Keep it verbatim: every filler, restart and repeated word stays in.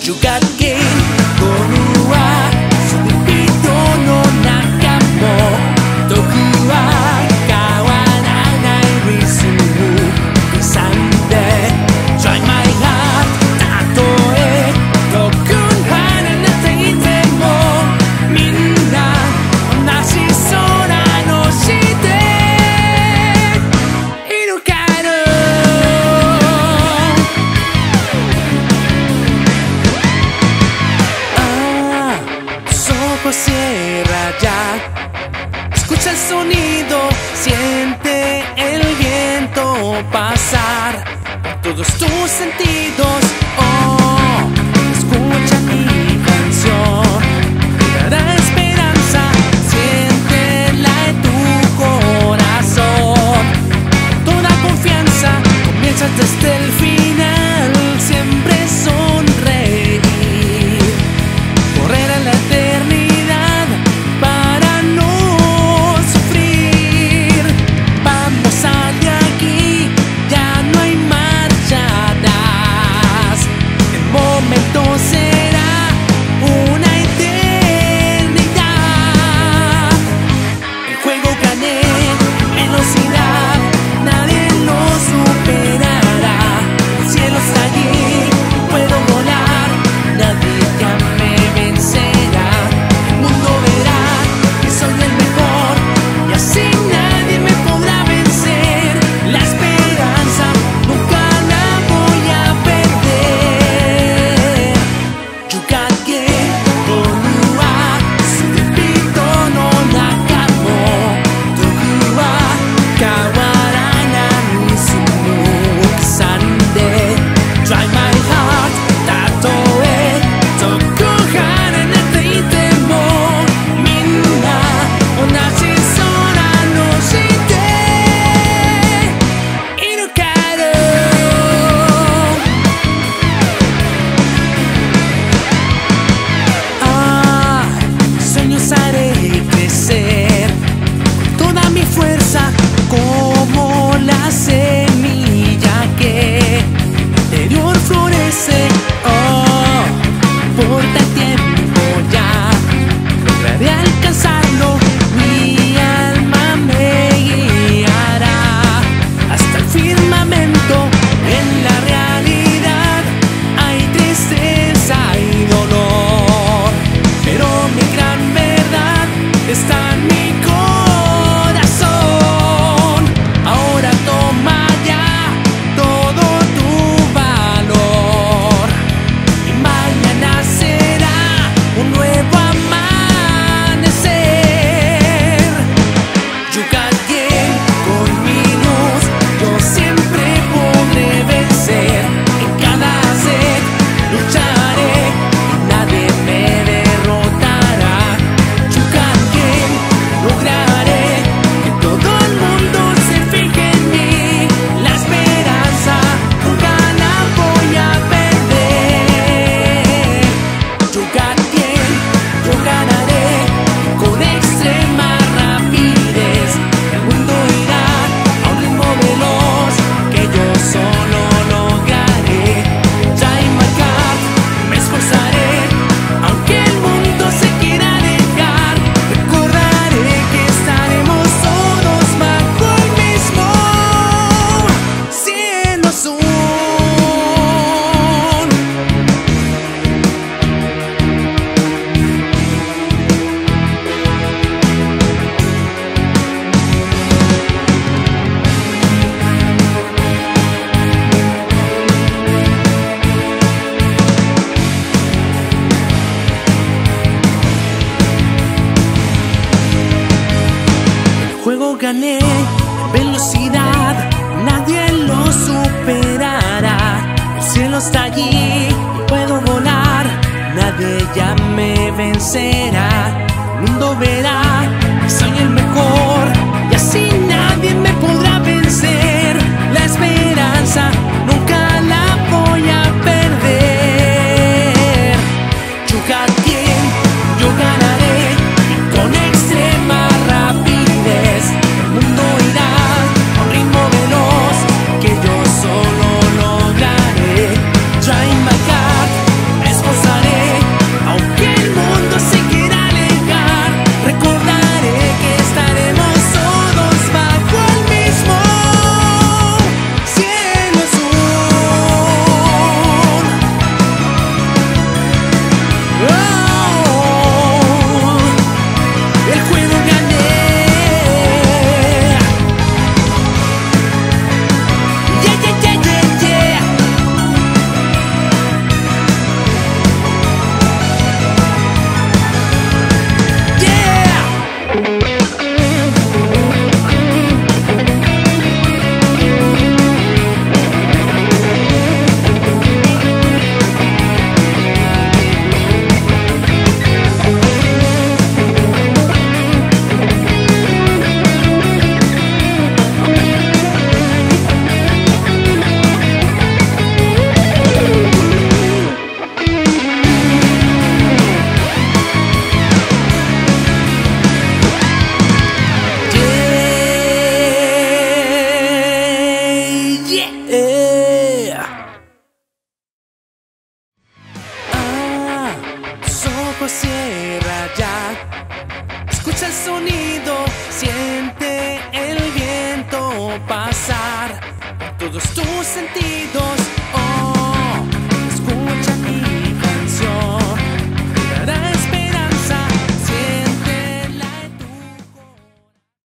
You got game ゴムはスピードの中も毒は変わらないリズム刻んで Try my heart たとえ遠く離れていてもみんな同じ空の下でいるからSierra ya, escucha el sonido, siente el viento pasar por todos tus sentidos. Oh, escucha mi canción, te dará esperanza, siéntela en tu corazón. Toda confianza comienza desde el final, siempre sonreír, correr en la eternidad. Será una eternidad. El juego gané, velocidad, nadie lo superará. El cielo está allí, puedo volar, nadie ya me vencerá. El mundo verá que soy el mejor y así nadie me podrá vencer. La esperanza nunca la voy a perder. You got game, ゴムはスピードの中も毒は変わらないリズムを刻んで Try my heart たとえ遠く離れていてもみんな同じ空の下でいるからharé crecer toda mi fuerza como la semilla que en el interior florece. Oh, por tal tiempo ya lograré alcanzarlo, mi alma me guiará hasta el firmamento. En la realidad hay tristeza y dolor, pero mi gran verdad está en mi corazón. Ahora toma ya todo tu valor y mañana será un nuevo amanecer. You got game, con mi luz yo siempre podré vencer. En cada sed lucharé y nadie me derrotará. Lograré que todo el mundo se fije en mí. La esperanza nunca la voy a perder. Yo gané, yo ganaré con extrema rapidez. El mundo irá a un ritmo veloz que yo solo lograré. Try my heart, me esforzaré aunque el mundo se quiera alejar. Recordaré que estaremos todos bajo el mismo cielo azul. Juego gané, velocidad, nadie lo superará. El cielo está allí, puedo volar, nadie ya me vencerá. El mundo verá que soy el mejor y así nadie me podrá vencer. La esperanza nunca la voy a perder. You got game, yo ganaré con extrema rapidez. El mundo irá a un ritmo veloz que yo solo lograré. Try my heart, me esforzaré ojos, cierra ya. Escucha el sonido, siente el viento pasar por todos tus sentidos.